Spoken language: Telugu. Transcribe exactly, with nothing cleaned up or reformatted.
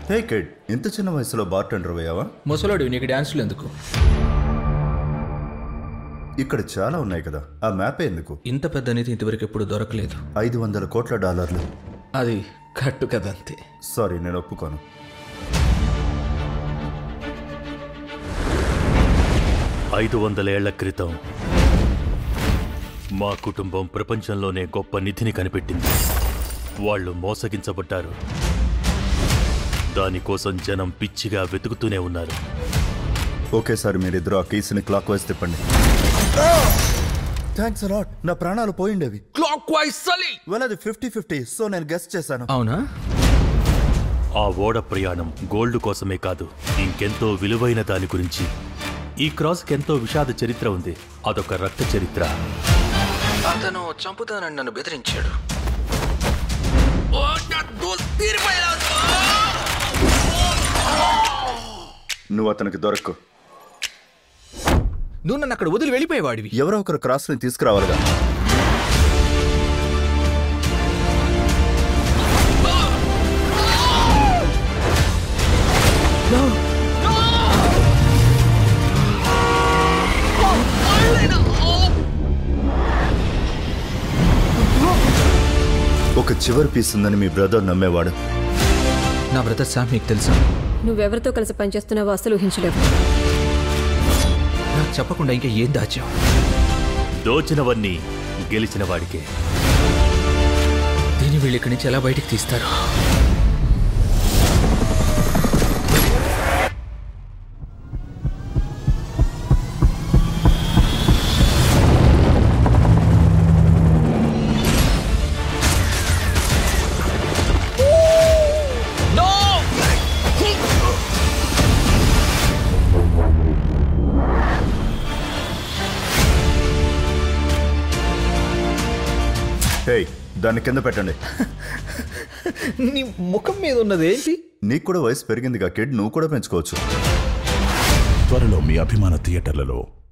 హే కిడ్, ఇంత చిన్న వయసులో బార్టెండర్ అయ్యావా? ముసలోడు నీకు డాన్సులు ఎందుకు? ఇక్కడ చాలా ఉన్నాయి కదా, ఆ మ్యాపే ఎందుకు? ఇంత పెద్ద నిధి ఇంతవరకు ఎప్పుడు దొరకలేదు. ఐదు వందల కోట్ల డాలర్లు. అది కట్టు కదంతే. సారీ, నేను ఒప్పుకోను. ఐదు వందల ఏళ్ల క్రితం మా కుటుంబం ప్రపంచంలోనే గొప్ప నిధిని కనిపెట్టింది. వాళ్ళు మోసగించబడ్డారు. దానికోసం జనం పిచ్చిగా వెతుకుతూనే ఉన్నారు. ఓకేసారి మీరిద్దరు ఆ కీస్ని క్లాక్ వైజ్ తిప్పండి. Thanks a lot. నా ప్రాణాలు పోయిండేవి. క్లాక్ వైజ్ సలి. వెల్, అది ఫిఫ్టీ ఫిఫ్టీ, సో నేను గెస్ట్ చేశాను. అవునా? ఆ ఓడ ప్రయాణం గోల్డ్ కోసమే కాదు, ఇంకెంతో విలువైన దాని గురించి. ఈ క్రాస్కి ఎంతో విషాద చరిత్ర ఉంది. అదొక రక్త చరిత్ర. అతను చంపుతానని నన్ను బెదిరించాడు. నువ్వు అతనికి దొరకు. నువ్వు నన్ను అక్కడ వదిలి వెళ్ళిపోయేవాడివి. ఎవరో ఒకరు క్రాస్ని తీసుకురావాలిగా. ఒక చివరి పీస్ ఉందని మీ బ్రదర్ నమ్మేవాడు. నా బ్రదర్ శామ్ నీకు తెలుసా? నువ్వెవరితో కలిసి పనిచేస్తున్నావో అసలు ఊహించలేవు. నాకు చెప్పకుండా ఇంకా ఏం దాచావు? దోచినవన్నీ గెలిచిన వాడికే. దీన్ని వీళ్ళు ఇక్కడి నుంచి ఎలా బయటికి తీస్తారు? హే, దాన్ని కింద పెట్టండి. నీ ముఖం మీద ఉన్నది ఏంటి? నీకు కూడా వయసు పెరిగిందిగా కిడ్, నువ్వు కూడా పెంచుకోవచ్చు. త్వరలో మీ అభిమాన థియేటర్లలో.